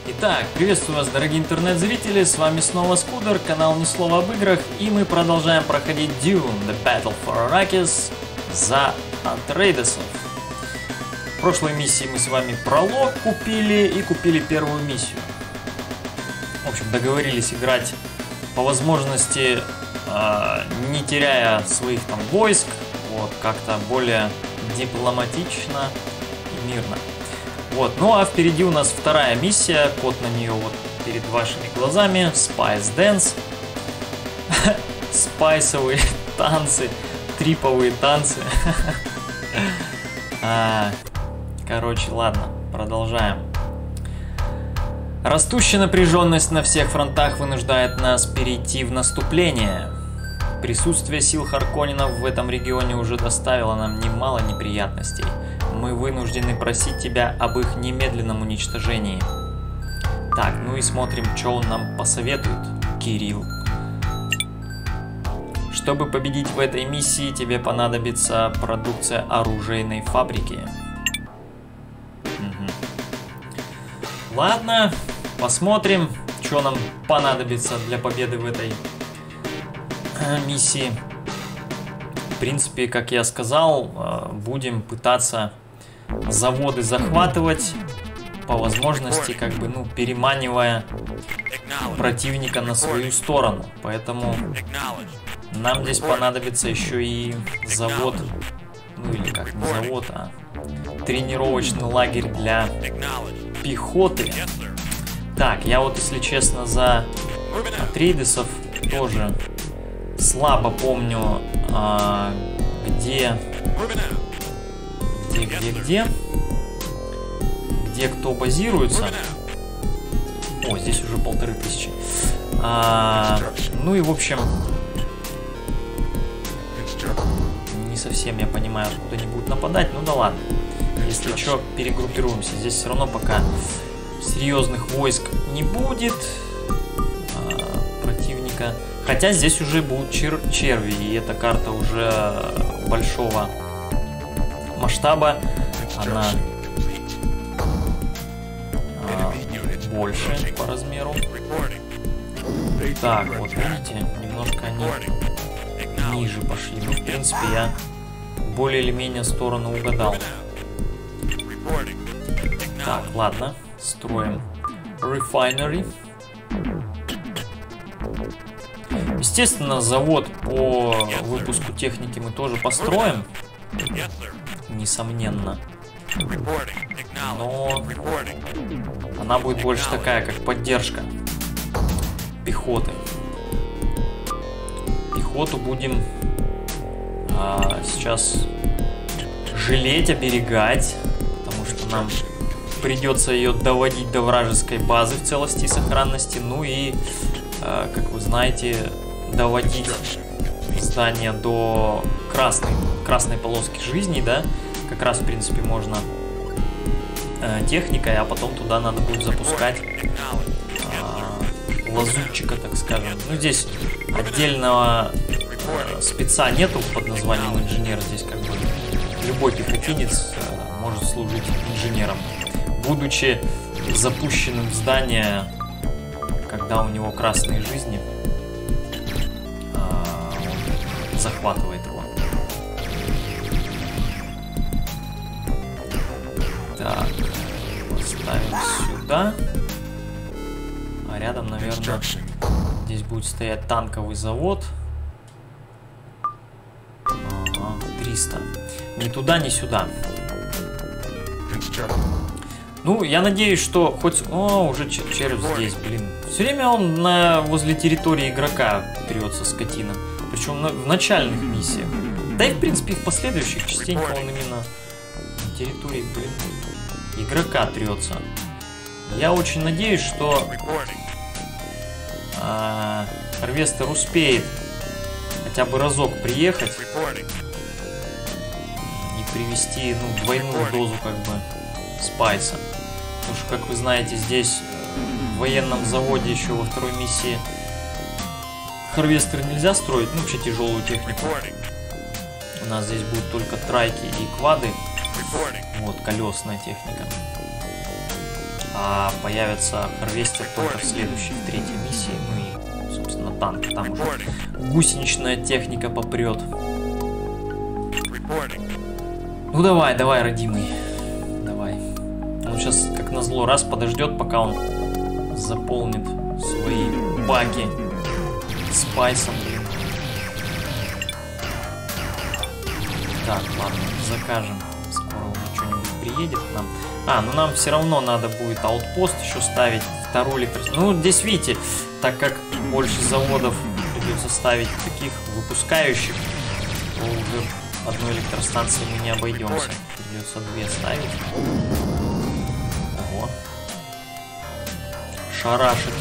Итак, приветствую вас, дорогие интернет-зрители, с вами снова Скудер, канал Ни Слова об играх, и мы продолжаем проходить Dune: The Battle for Arrakis за Атрейдесов. В прошлой миссии мы с вами пролог купили и купили первую миссию. В общем, договорились играть по возможности, не теряя своих там войск, вот, как-то более дипломатично и мирно. Вот, ну а впереди у нас вторая миссия, код на нее вот перед вашими глазами, Spice Dance, спайсовые танцы, триповые танцы. Короче, ладно, продолжаем. Растущая напряженность на всех фронтах вынуждает нас перейти в наступление. Присутствие сил Харконненов в этом регионе уже доставило нам немало неприятностей. Мы вынуждены просить тебя об их немедленном уничтожении. Так, ну и смотрим, что он нам посоветует, Кирилл. Чтобы победить в этой миссии, тебе понадобится продукция оружейной фабрики. Ладно, посмотрим, что нам понадобится для победы в этой миссии. В принципе, как я сказал, будем пытаться заводы захватывать, по возможности, как бы, ну, переманивая противника на свою сторону. Поэтому нам здесь понадобится еще и завод, ну или как, не завод, а тренировочный лагерь для пехоты. Так, я вот, если честно, за Атрейдесов тоже слабо помню, где кто базируется. О, здесь уже 1500. Ну и в общем, не совсем я понимаю, откуда они будут нападать. Ну да ладно. Если что, перегруппируемся. Здесь все равно пока серьезных войск не будет противника. Хотя здесь уже будут черви, и эта карта уже большого масштаба. Она больше по размеру. Так, вот видите, немножко они ниже пошли. Ну, в принципе, я более или менее сторону угадал. Так, ладно, строим Refinery. Естественно, завод по выпуску техники мы тоже построим, несомненно. Но она будет больше такая, как поддержка пехоты. Пехоту будем сейчас жалеть, оберегать, потому что нам придется ее доводить до вражеской базы в целости и сохранности. Ну и, как вы знаете, доводить здание до красной полоски жизни, да, как раз, в принципе, можно техникой, а потом туда надо будет запускать лазутчика, так скажем. Ну, здесь отдельного спеца нету под названием инженер, здесь как бы любой пехотинец может служить инженером, будучи запущенным в здание, когда у него красные жизни, он захватывает его. Так, ставим сюда. А рядом, наверное, здесь будет стоять танковый завод. Ага, 300. Ни туда, ни сюда. Ну, я надеюсь, что хоть... О, уже червь здесь, блин. Все время он возле территории игрока трется, скотина. Причем в начальных миссиях. Да и, в принципе, в последующих частенько он именно на территории, блин, игрока трется. Я очень надеюсь, что Харвестер успеет хотя бы разок приехать и привезти, ну, двойную дозу, как бы, спайса. Потому что, как вы знаете, здесь в военном заводе еще во второй миссии Харвестер нельзя строить, ну, вообще тяжелую технику. У нас здесь будут только трайки и квады. Вот, колесная техника. А появится Харвестер только в следующей, в третьей миссии. Ну и, собственно, танк. Там уже гусеничная техника попрет. Ну давай, давай, родимый. Давай. Он сейчас, как назло, раз подождет, пока он заполнит свои баки спайсом, блин. Так, ладно, закажем. Скоро уже что-нибудь приедет к нам. А, ну нам все равно надо будет аутпост еще ставить, вторую электростанцию. Ну, здесь, видите, так как больше заводов придется ставить таких выпускающих, то уже одной электростанции мы не обойдемся. Придется две ставить. Ого. Шарашит.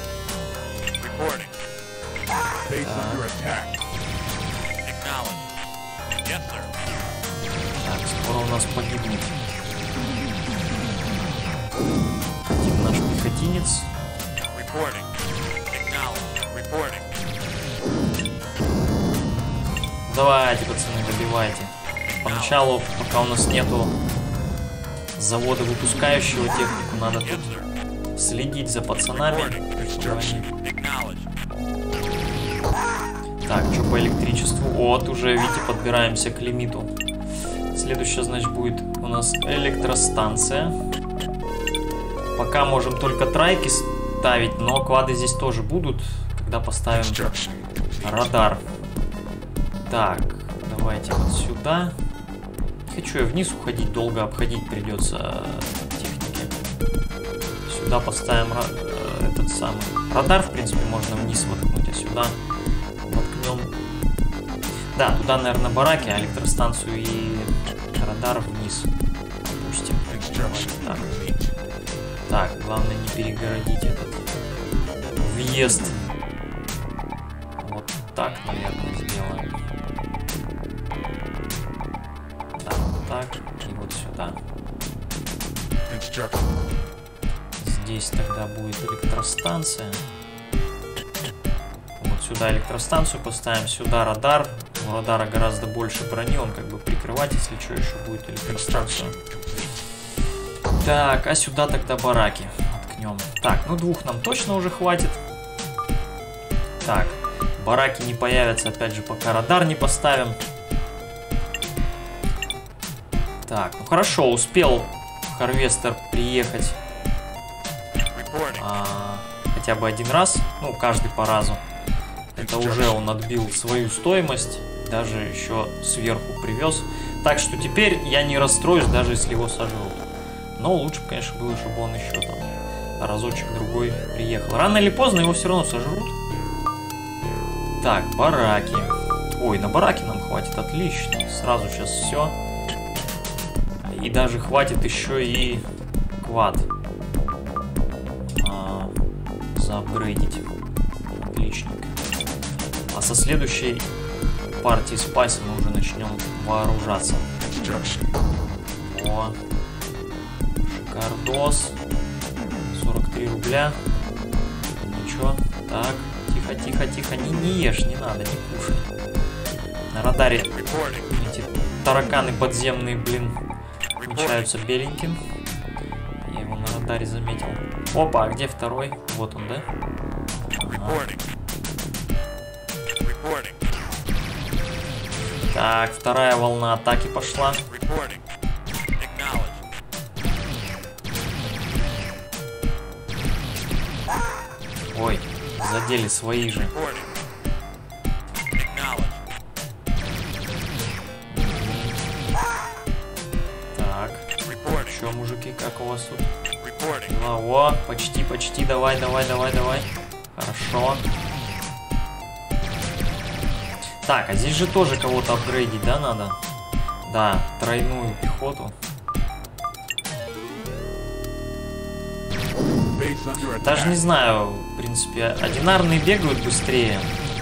Так, скоро у нас погибнет один наш пехотинец. Давайте, пацаны, добивайте. Поначалу, пока у нас нету завода выпускающего технику, надо тут следить за пацанами. Так, что по электричеству? Вот, уже, видите, подбираемся к лимиту. Следующая, значит, будет у нас электростанция. Пока можем только трайки ставить, но квады здесь тоже будут, когда поставим радар. Так, давайте вот сюда. Не хочу я вниз уходить, долго обходить придется техники. Сюда поставим этот самый радар, в принципе, можно вниз воткнуть, а сюда воткнем. Да, туда, наверное, бараки, а электростанцию и радар вниз опустим. Так. Так, главное не перегородить этот въезд. Вот так, наверное, сделаем. Так, так, и вот сюда. Здесь тогда будет электростанция. Вот сюда электростанцию поставим, сюда радар. У радара гораздо больше брони, он как бы прикрывать, если что, еще будет электростанцию. Так, а сюда тогда бараки воткнем. Так, ну двух нам точно уже хватит. Так, бараки не появятся, опять же, пока радар не поставим. Так, ну хорошо, успел Харвестер приехать хотя бы один раз, ну, каждый по разу. Это уже он отбил свою стоимость, даже еще сверху привез. Так что теперь я не расстроюсь, даже если его сожрут. Но лучше, конечно, было, чтобы он еще там разочек-другой приехал. Рано или поздно его все равно сожрут. Так, бараки. Ой, на бараки нам хватит, отлично. Сразу сейчас все. И даже хватит еще и квад заапгрейдить. Отличненько. А со следующей партии спайса мы уже начнем вооружаться. О, шикардос. 43 рубля. Ничего. Так, тихо, тихо, тихо. Не ешь, не надо, не кушай. На радаре эти тараканы подземные, блин, отмечаются беленьким. Я его на радаре заметил. Опа, а где второй? Вот он, да? Ага. Так, вторая волна атаки пошла. Ой, задели свои же. Так, что, мужики, как у вас тут? О, почти, почти, давай, давай, давай, давай. Хорошо. Так, а здесь же тоже кого-то апгрейдить, да, надо? Да, тройную пехоту. Даже не знаю, в принципе, одинарные бегают быстрее.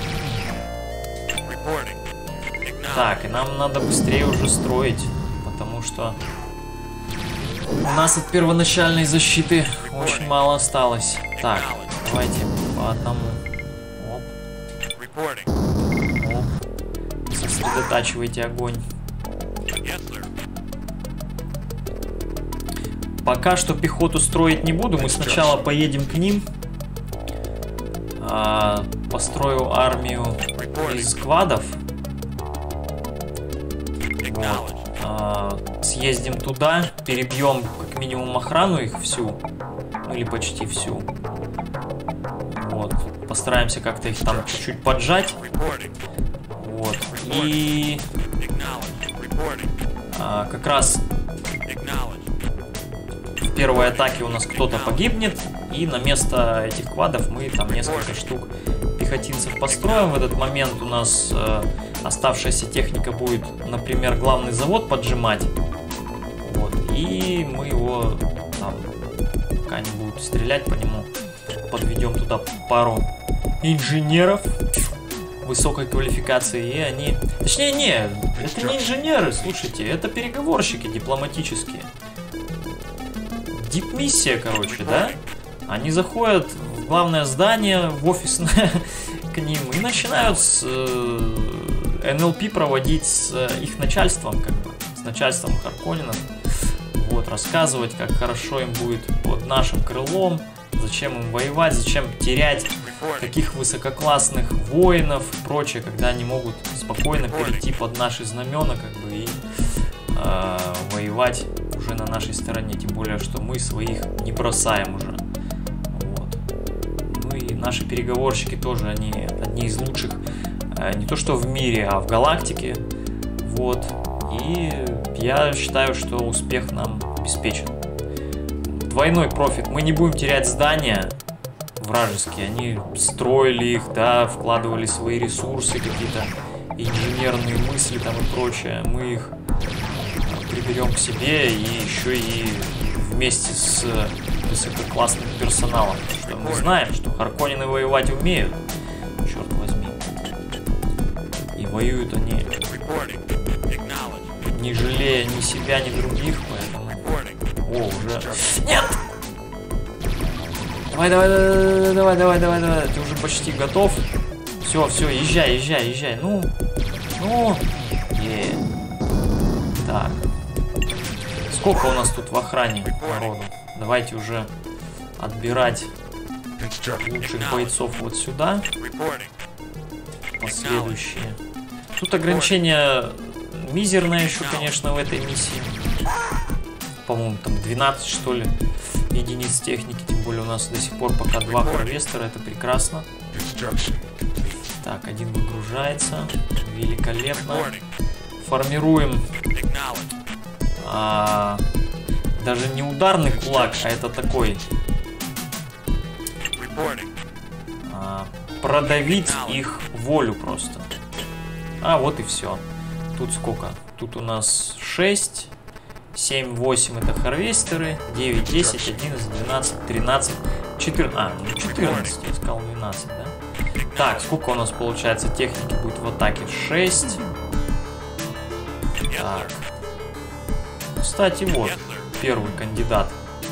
Так, и нам надо быстрее уже строить, потому что у нас от первоначальной защиты очень мало осталось. Так, давайте по одному. Оп. Оп. Сосредотачивайте огонь. Пока что пехоту строить не буду. Мы сначала поедем к ним. Построю армию из сквадов. Вот. Съездим туда, перебьем как минимум охрану их всю. Или почти всю. Вот. Постараемся как-то их там чуть-чуть поджать. Вот. И как раз в первой атаке у нас кто-то погибнет. И на место этих квадов мы там несколько штук пехотинцев построим. В этот момент у нас оставшаяся техника будет, например, главный завод поджимать. Вот. И мы его там, пока они будут стрелять по нему, подведем туда пару инженеров высокой квалификации. И они... Точнее, не, это не инженеры, слушайте, это переговорщики дипломатические. Дипмиссия, короче, да? Они заходят в главное здание, в офисное к ним и начинают с НЛП проводить с их начальством, как бы, с начальством Харконненов. Вот, рассказывать, как хорошо им будет под нашим крылом, зачем им воевать, зачем терять таких высококлассных воинов и прочее, когда они могут спокойно перейти под наши знамена, как бы, и воевать уже на нашей стороне, тем более, что мы своих не бросаем уже. Вот. Ну и наши переговорщики тоже, они одни из лучших, не то что в мире, а в галактике. Вот. И я считаю, что успех нам обеспечен. Двойной профит. Мы не будем терять здания вражеские. Они строили их, да, вкладывали свои ресурсы, какие-то инженерные мысли там и прочее. Мы их приберем к себе и еще и вместе с высококлассным персоналом. Потому что мы знаем, что Харконнены воевать умеют. Черт возьми. И воюют они, не жалея ни себя, ни других, поэтому... О, уже... Нет! Давай. Ты уже почти готов. Все, езжай. Ну. Так. Сколько у нас тут в охране народу? Давайте уже отбирать лучших бойцов вот сюда. Последующие. Тут ограничение мизерное еще, конечно, в этой миссии. По-моему, там 12, что ли, единиц техники. Тем более у нас до сих пор пока 2 харвестера. Это прекрасно. Так, один выгружается. Великолепно. Формируем даже не ударный кулак, а это такой продавить их волю просто. Вот и все. Тут сколько? Тут у нас 6, 7, 8 это харвестеры, 9, 10, 11, 12, 13, 14. 14, я сказал 12, да? Так, сколько у нас получается техники будет в атаке? 6. Так. Кстати, вот первый кандидат.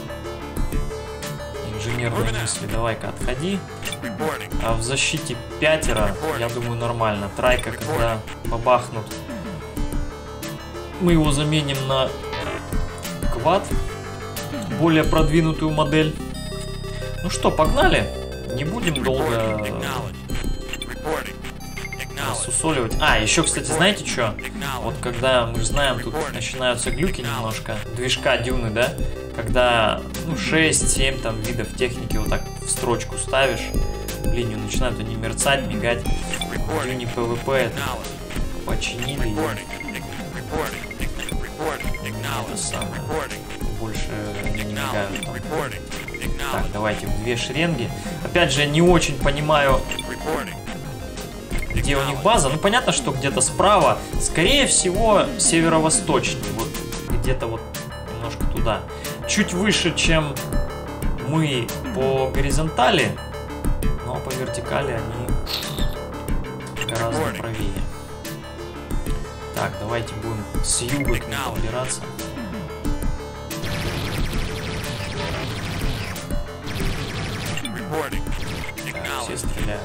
Инженерные мысли. Давай-ка отходи. А в защите 5, я думаю, нормально. Трайка, когда побахнут, мы его заменим на квад. Более продвинутую модель. Ну что, погнали. Не будем долго рассусоливать. Еще, кстати, знаете что? Вот когда, мы же знаем, тут начинаются глюки немножко. Движка Дюны, да? Когда, 6-7 там видов техники вот так в строчку ставишь, в линию начинают они мерцать, мигать. В Дюне PvP это починили. И... это самое. Больше они не мигают там. Так, давайте в 2 шеренги. Опять же, не очень понимаю, где у них база. Ну, понятно, что где-то справа. Скорее всего, северо-восточнее. Вот где-то вот немножко туда. Чуть выше, чем мы по горизонтали. Но по вертикали они гораздо правее. Так, давайте будем с юга к ним подбираться. Так, все стреляют.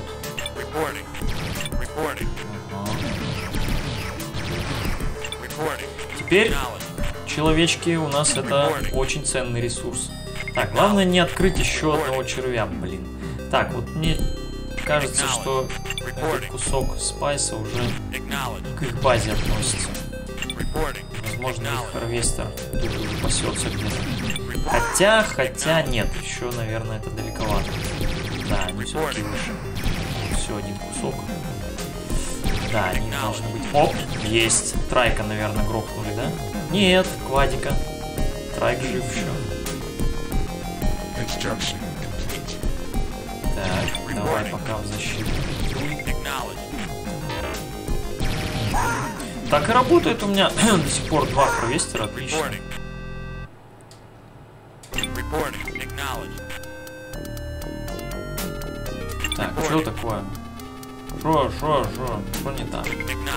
Теперь человечки, у нас это очень ценный ресурс. Так, главное не открыть еще одного червя, блин. Так, вот мне кажется, что этот кусок спайса уже к их базе относится. Возможно, их харвестер тут уже пасется где-то. Хотя нет, еще, наверное, это далековато. Да, они все-таки выше. Все, один кусок. Да, они должны быть... Оп, есть. Трайка, наверное, грохнули, да? Нет, Квадика. Трайк жив еще. Так, давай пока в защиту. Так и работает у меня до сих пор 2 харвестера, отлично. Так, что такое? Что не так?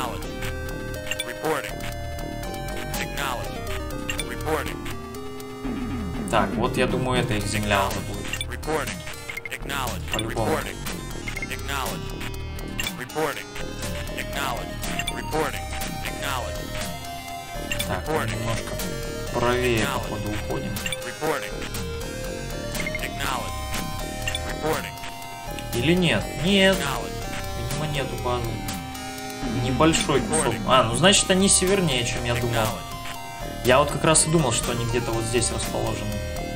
Так, вот я думаю, это их земля уже будет. По-любому. Так, мы немножко правее, походу, уходим. Или нет? Нет. Видимо, нету базы. Небольшой кусок. А, ну значит, они севернее, чем я думал. Я вот как раз и думал, что они где-то вот здесь расположены.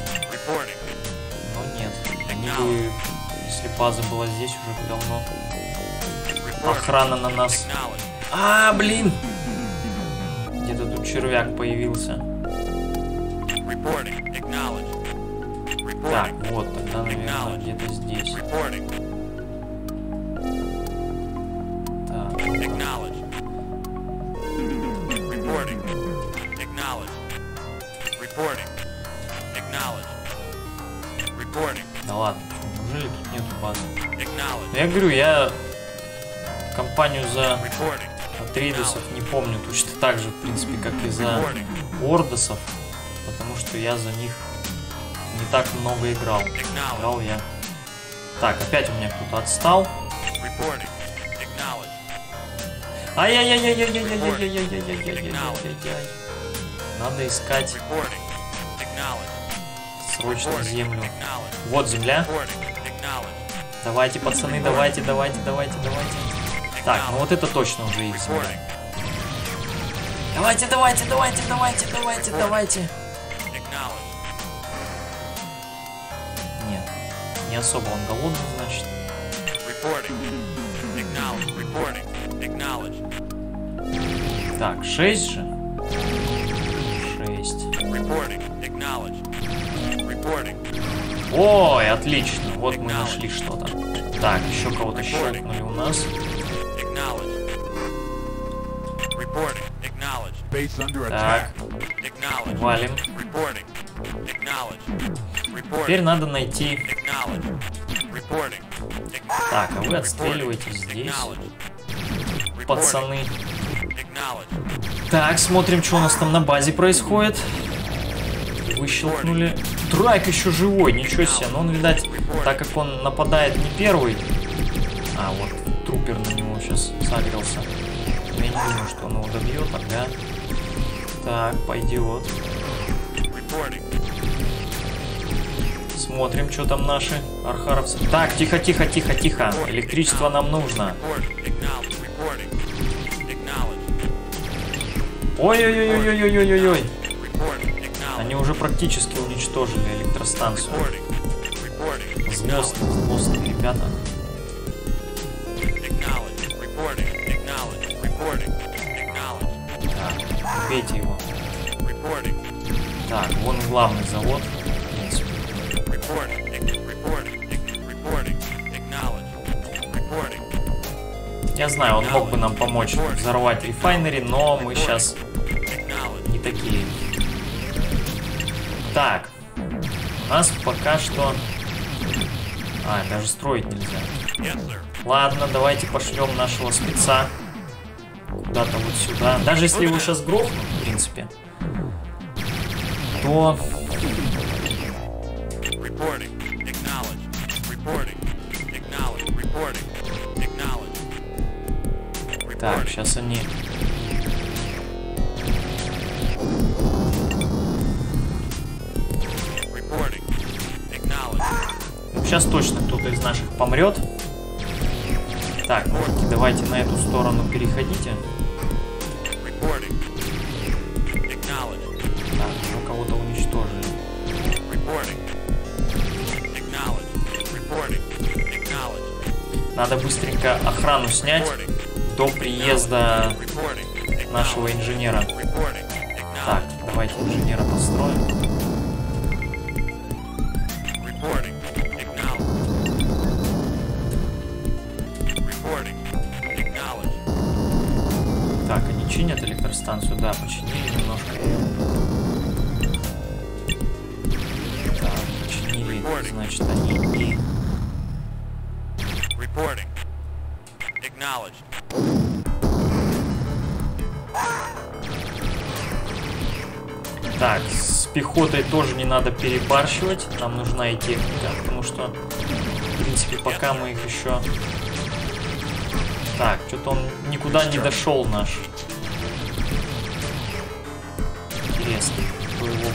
Но нет. Они бы, если база была здесь уже давно. Охрана на нас. А, блин! Где-то тут червяк появился. Так, вот, тогда, наверное, где-то здесь. Да ладно, неужели тут нету базы? Но я говорю, я компанию за Атрейдесов не помню точно так же, в принципе, как и за Ордосов, потому что я за них не так много играл. Играл я. Так, опять у меня кто-то отстал. Ай-яй-яй-яй-яй-яй-яй-яй-яй-яй-яй-яй-яй-яй. Надо искать срочно землю. Вот земля. Давайте, пацаны, давайте. Так, ну вот это точно уже их земля. Давайте. Нет, не особо он голодный, значит. Так, 6 же. 6. Ой, отлично. Вот мы нашли что-то. Так, еще кого-то щелкнули у нас. Так. Валим. Теперь надо найти... Так, а вы отстреливаете здесь. Пацаны. Так, смотрим, что у нас там на базе происходит. Выщелкнули. Трайк еще живой, ничего себе. Но он, видать, так как он нападает не первый. А, вот трупер на него сейчас сагрился. Я не думаю, что он его добьет, тогда. Так, пойдет. Смотрим, что там наши архаровцы. Так, тихо. Электричество нам нужно. Ой-ой-ой-ой-ой-ой-ой-ой. Они уже практически уничтожили электростанцию. Злостные ребята. Так, убейте его. Так, вон главный завод. Я знаю, он мог бы нам помочь взорвать рефайнери, но мы сейчас не такие. Так, у нас пока что... А, даже строить нельзя. Ладно, давайте пошлем нашего спеца куда-то вот сюда. Даже если его сейчас грохнут, в принципе, то... Так, сейчас они... сейчас точно кто-то из наших помрет. Так, мужики, давайте на эту сторону переходите. Так, мы кого-то уничтожили. Надо быстренько охрану снять до приезда нашего инженера. Так, давайте инженера построим. Так, они чинят электростанцию? Да, починили немножко. Так, починили, значит, они и... Так, с пехотой тоже не надо перебарщивать. Нам нужна и техника, потому что, в принципе, пока мы их еще... Так, что-то он никуда не дошел наш. Интересно, кто его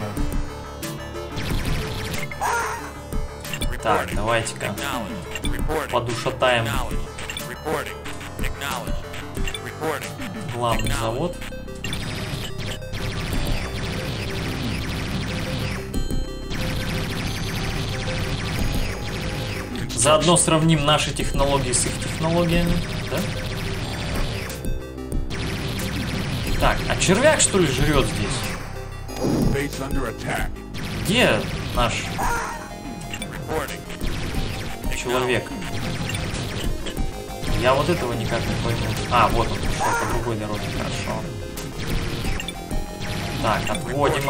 грохнул. Так, давайте-ка подушатаем главный завод. Заодно сравним наши технологии с их технологиями, да? Так, а червяк что ли жрет здесь? Где наш человек? Я вот этого никак не пойму. А, вот он пошел по другой дороге, хорошо. Так, отводим.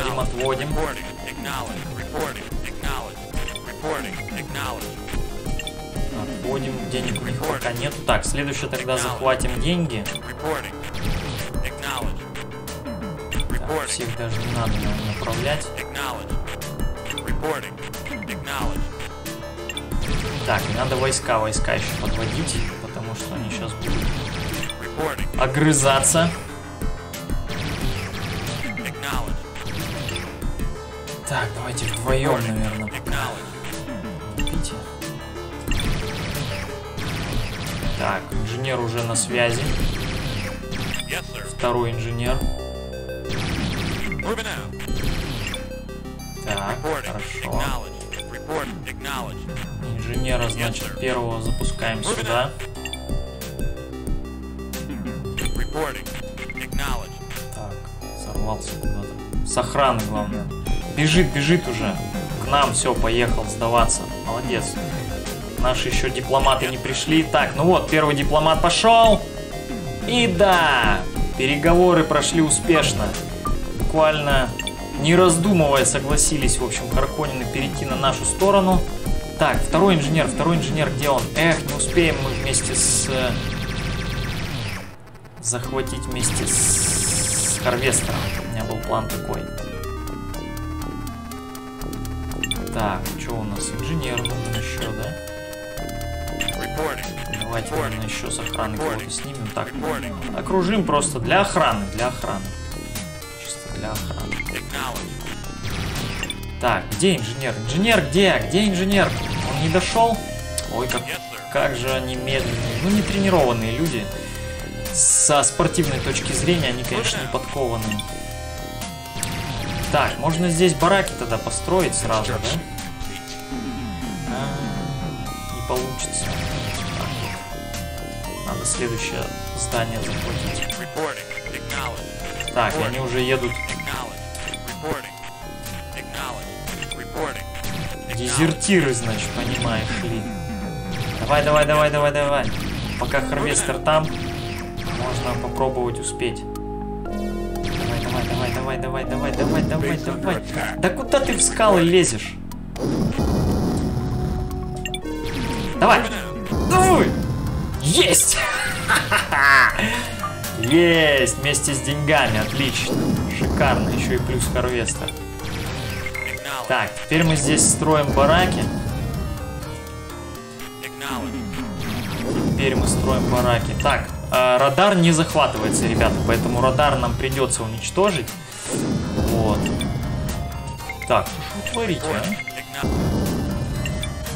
Отводим, денег у них пока нет. Так, следующее тогда захватим деньги. Так, всех даже не надо направлять. Так, надо войска еще подводить, потому что они сейчас будут огрызаться. Так, давайте вдвоем, наверное, пока. Видите? Так, инженер уже на связи. Второй инженер. Так, хорошо. Инженера, значит, первого запускаем сюда. Так, сорвался куда-то. С охраны, главное. Бежит уже. К нам, все, поехал сдаваться. Молодец. Наши еще дипломаты не пришли. Так, ну вот, первый дипломат пошел. И да, переговоры прошли успешно. Буквально не раздумывая согласились, в общем, Харконнены перейти на нашу сторону. Так, второй инженер, где он? Эх, не успеем мы вместе с... захватить вместе с Харвестером. У меня был план такой. Так, что у нас? Инженер нужен еще, да? Давайте, наверное, еще с охраны кого-то снимем. Так, окружим просто для охраны, Чисто для охраны. Так, где инженер? Инженер где? Где инженер? Он не дошел? Ой, как же они медленные. Ну, не тренированные люди. Со спортивной точки зрения они, конечно, не подкованные. Так, можно здесь бараки тогда построить сразу, да? Не получится. Надо следующее здание захватить. Так, они уже едут. Дезертиры, значит, понимаешь ли. Давай. Пока Харвестер там, можно попробовать успеть. Давай. Да куда ты в скалы лезешь? Давай. Есть! Есть! Вместе с деньгами, отлично. Шикарно, еще и плюс Харвестер. Так, теперь мы здесь строим бараки. Так, радар не захватывается, ребята, поэтому радар нам придется уничтожить. Вот. Так, что вы творите, а?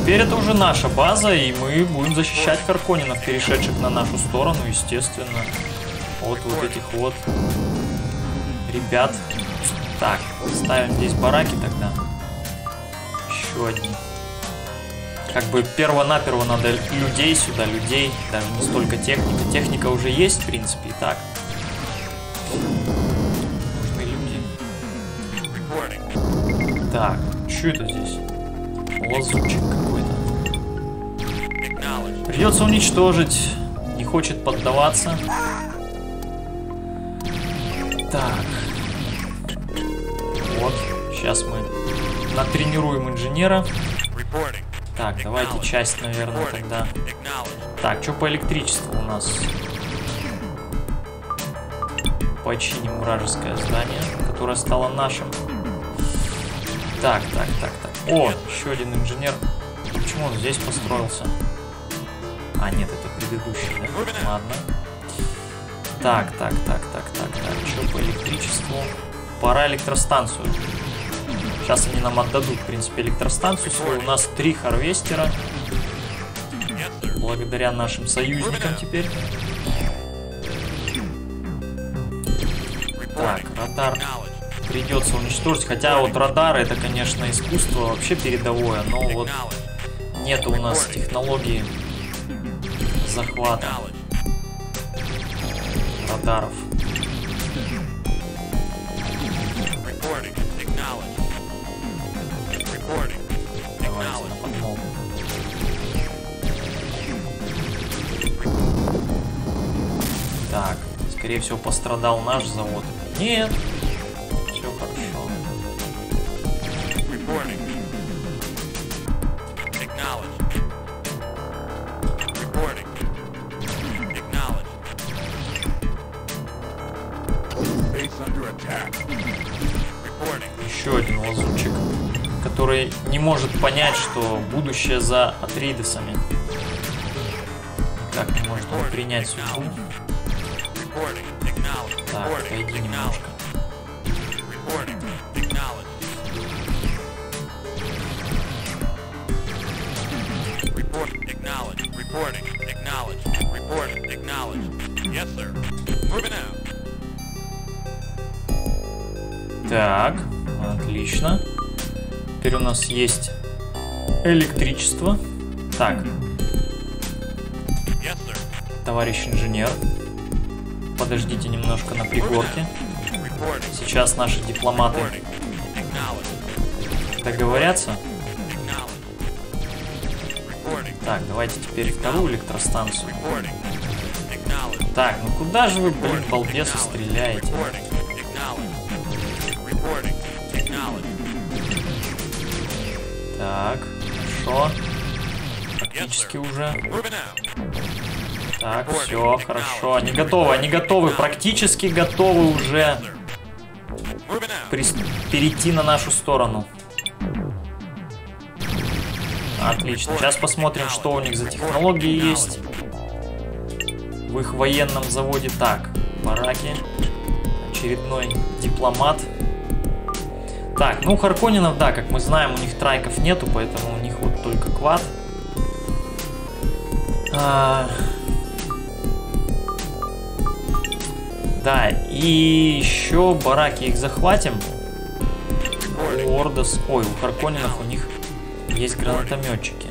теперь это уже наша база, и мы будем защищать Харконненов, перешедших на нашу сторону, естественно. Вот этих вот ребят. Так, ставим здесь бараки тогда. Еще одни. Как бы перво-наперво надо людей сюда, даже не столько техника. Техника уже есть, в принципе, и так. Нужны люди. Так, что это здесь? Лазутчик какой-то. Придется уничтожить. Не хочет поддаваться. Так. Вот. Сейчас мы натренируем инженера. Так, давайте часть, наверное, тогда. Так, что по электричеству у нас? Починим вражеское здание, которое стало нашим. Так. О, еще один инженер. Почему он здесь построился? А, нет, это предыдущий, да? Ладно. Так. Что по электричеству? Пора электростанцию. Сейчас они нам отдадут, в принципе, электростанцию свою. У нас 3 харвестера. Благодаря нашим союзникам теперь. Так, радар придется уничтожить. Хотя вот радар это, конечно, искусство вообще передовое. Но вот нет у нас технологии захвата радаров. Давайте на подмогу. Так, скорее всего пострадал наш завод. Нет, все хорошо. Еще один лазутчик, который не может понять, что будущее за Атрейдесами. Никак не может он принять судьбу. Так, отойди немножко. Так, отлично. Теперь у нас есть электричество. Так. Товарищ инженер. Подождите немножко на пригорке. Сейчас наши дипломаты договорятся. Так, давайте теперь вторую электростанцию. Так, ну куда же вы, блин, балбесы, стреляете? Так, хорошо. Практически уже. Так, все, хорошо. Они готовы, практически готовы уже перейти на нашу сторону. Отлично. Сейчас посмотрим, что у них за технологии есть в их военном заводе. Так, бараки. Очередной дипломат. Так, ну Харконненов, да, как мы знаем, у них трайков нету, поэтому у них вот только квад. Да, и еще бараки их захватим. У Ордос, ой, у Харконненов у них есть гранатометчики.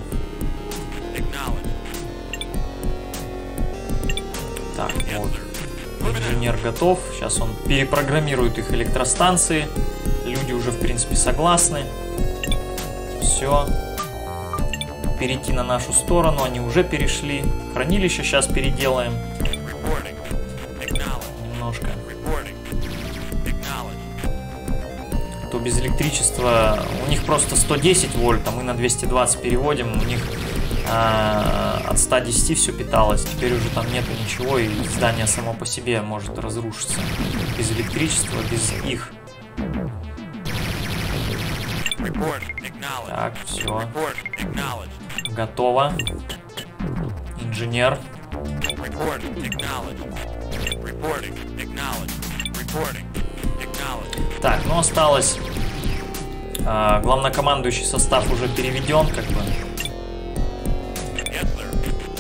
Так, вот. Инженер готов. Сейчас он перепрограммирует их электростанции. Люди уже, в принципе, согласны. Все. Перейти на нашу сторону. Они уже перешли. Хранилище сейчас переделаем. Немножко. То без электричества у них просто 110 вольт, а мы на 220 переводим. У них от 110 все питалось. Теперь уже там нету ничего, и здание само по себе может разрушиться. Без электричества, без их. Так, все. Готово. Инженер. Так, ну осталось. Главнокомандующий состав уже переведен, как бы.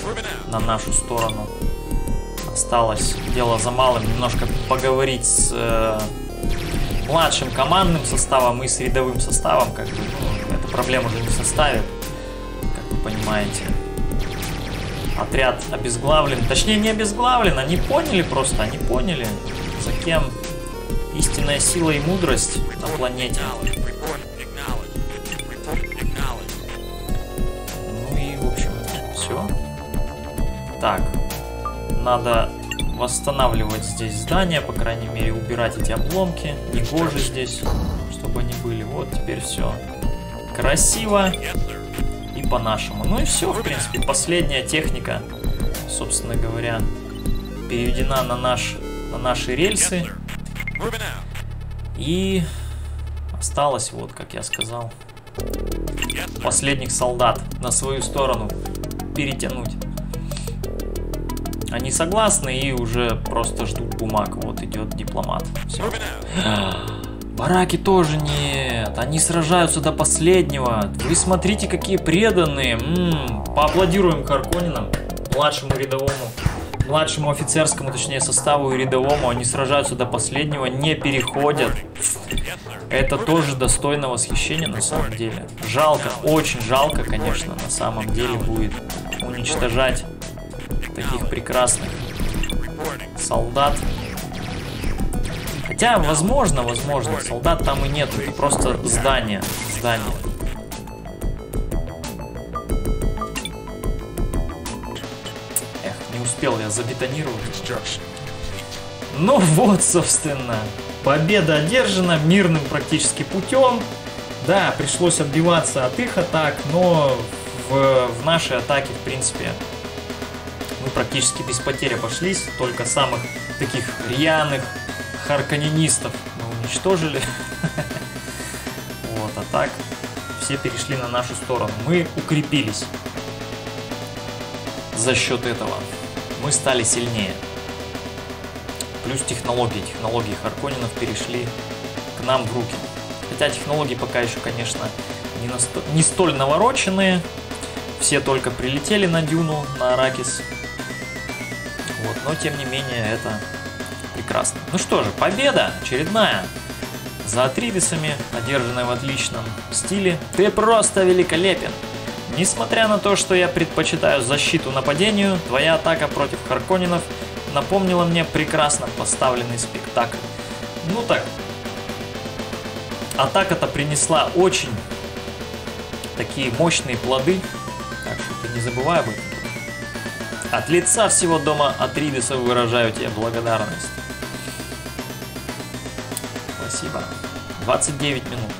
на нашу сторону. Осталось дело за малым, немножко поговорить с младшим командным составом и с рядовым составом, как бы, ну, эта проблема уже не составит, как вы понимаете. Отряд обезглавлен, точнее не обезглавлен, они поняли просто, они поняли, за кем истинная сила и мудрость на планете. Ну и в общем все. Так, надо восстанавливать здесь здание, по крайней мере убирать эти обломки, негоже здесь, чтобы они были. Вот теперь все красиво и по-нашему. Ну и все, в принципе, последняя техника, собственно говоря, переведена на наши рельсы. И осталось, вот как я сказал, последних солдат на свою сторону перетянуть. Они согласны и уже просто ждут бумаг. Вот идет дипломат. Все. Бараки тоже нет. Они сражаются до последнего. Вы смотрите, какие преданные. Поаплодируем Харконненам, младшему офицерскому, точнее, составу и рядовому. Они сражаются до последнего, не переходят. Это тоже достойно восхищения на самом деле. Жалко, очень жалко, конечно, на самом деле будет уничтожать таких прекрасных солдат. Хотя, возможно, солдат там и нет, это просто здание. Эх, не успел я забетонировать. Ну вот, собственно, победа одержана мирным практически путем. Да, пришлось отбиваться от их атак, но в нашей атаке, в принципе, мы практически без потерь обошлись. Только самых таких рьяных харконненистов мы уничтожили. Вот, а так все перешли на нашу сторону. Мы укрепились. За счет этого мы стали сильнее. Плюс технологии Харконненов перешли к нам в руки. Хотя технологии пока еще, конечно, не столь навороченные. Все только прилетели на Дюну, на Аракис. Вот, но тем не менее это прекрасно. Ну что же, победа очередная за Атридесами, одержанная в отличном стиле. Ты просто великолепен. Несмотря на то, что я предпочитаю защиту нападению, твоя атака против Харконненов напомнила мне прекрасно поставленный спектакль. Ну так, атака-то принесла очень такие мощные плоды, так что ты не забывай об этом. От лица всего дома Атридесов выражаю тебе благодарность. Спасибо. 29 минут.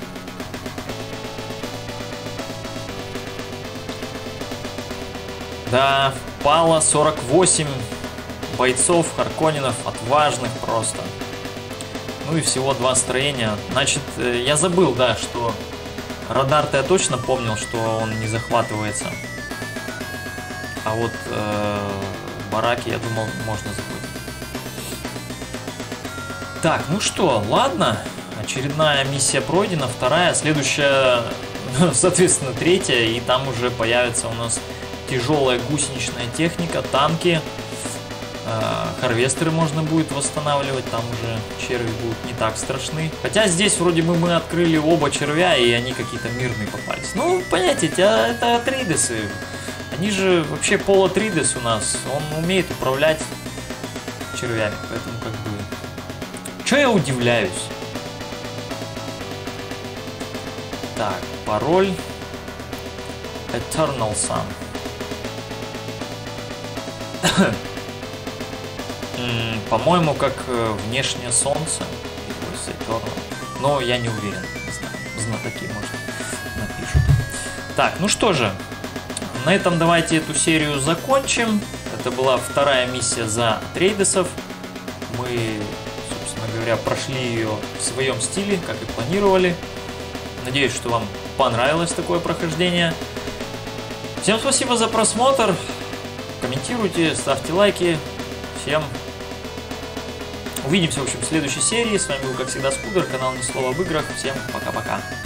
Да, пало 48 бойцов Харконненов, отважных просто. Ну и всего 2 строения. Значит, я забыл, да, что радар-то я точно помнил, что он не захватывается. А вот бараки, я думал, можно забыть. Так, ну что, ладно. Очередная миссия пройдена, вторая. Следующая, соответственно, третья. И там уже появится у нас тяжелая гусеничная техника, танки. Харвестеры можно будет восстанавливать. Там уже черви будут не так страшны. Хотя здесь вроде бы мы открыли оба червя, и они какие-то мирные попались. Ну, понятие, это Атридесы. Они же вообще Пол Атридес у нас, он умеет управлять червями, поэтому как бы... Чё я удивляюсь? Так, пароль Eternal Sun. По-моему, как внешнее солнце. Но я не уверен, не знаю, знатоки, может, напишут. Так, ну что же. На этом давайте эту серию закончим. Это была вторая миссия за Атридесов. Мы, собственно говоря, прошли ее в своем стиле, как и планировали. Надеюсь, что вам понравилось такое прохождение. Всем спасибо за просмотр. Комментируйте, ставьте лайки. Всем увидимся, в общем, в следующей серии. С вами был, как всегда, Скудер, канал Ни Слова об играх. Всем пока-пока.